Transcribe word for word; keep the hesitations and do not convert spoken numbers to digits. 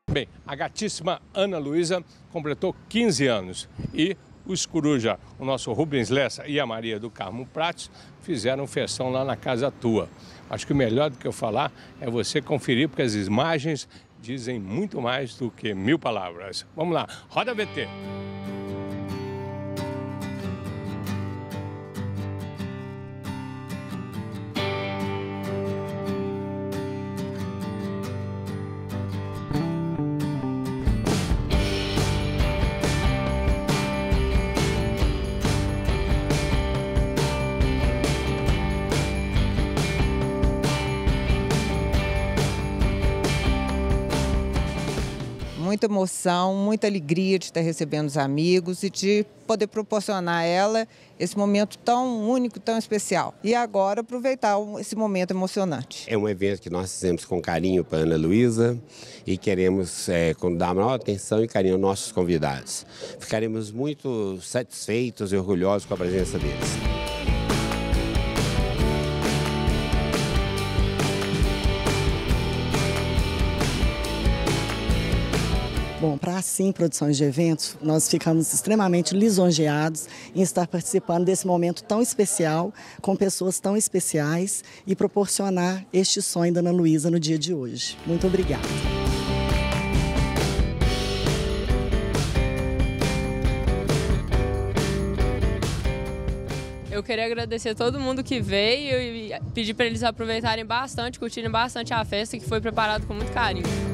Bem, a gatíssima Ana Luísa completou quinze anos e os coruja, o nosso Rubens Lessa e a Maria do Carmo Pratos, fizeram festão lá na casa tua. Acho que o melhor do que eu falar é você conferir, porque as imagens dizem muito mais do que mil palavras. Vamos lá, roda V T. Muita emoção, muita alegria de estar recebendo os amigos e de poder proporcionar a ela esse momento tão único, tão especial. E agora aproveitar esse momento emocionante. É um evento que nós fizemos com carinho para a Ana Luísa e queremos é, dar maior atenção e carinho aos nossos convidados. Ficaremos muito satisfeitos e orgulhosos com a presença deles. Bom, para a Assim Produções de Eventos, nós ficamos extremamente lisonjeados em estar participando desse momento tão especial, com pessoas tão especiais e proporcionar este sonho da Ana Luísa no dia de hoje. Muito obrigada. Eu queria agradecer a todo mundo que veio e pedir para eles aproveitarem bastante, curtirem bastante a festa que foi preparada com muito carinho.